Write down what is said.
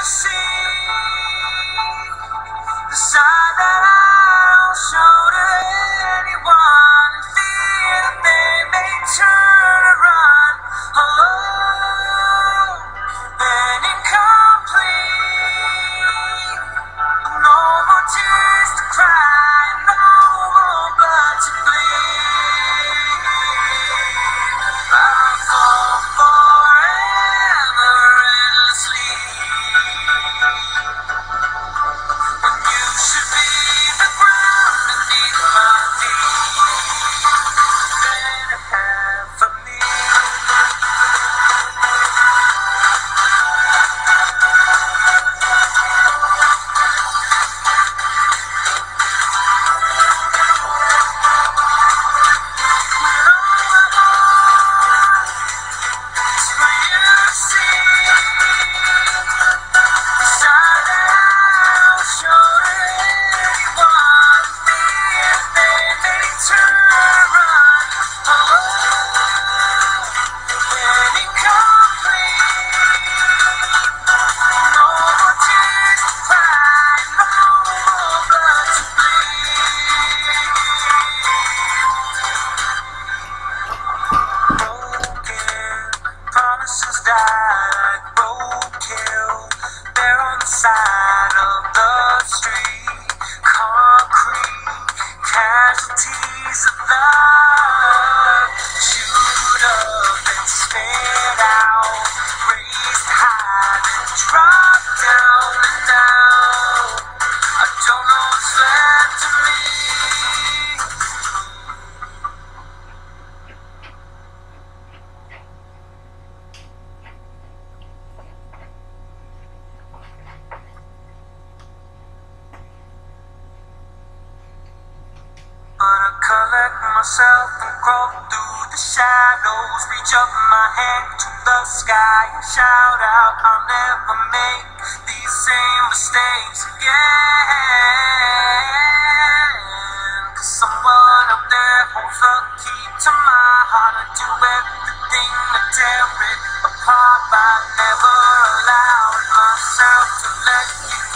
see the side that I don't show to anyone, and fear that they may turn and run alone and incomplete. No more tears to cry, no more blood to bleed. I'll fall forever endlessly, when you should be the ground beneath my feet. Better have for me. Promises die like roadkill. They're on the side of the street. Concrete casualties of love. Chewed up and spit out. Raised high and dropped down and down. I don't know what's left of me. Gonna collect myself and crawl through the shadows. Reach up my hand to the sky and shout out, I'll never make these same mistakes again. 'Cause someone up there holds the key to my heart. I do everything to tear it apart, but I never allowed myself to let you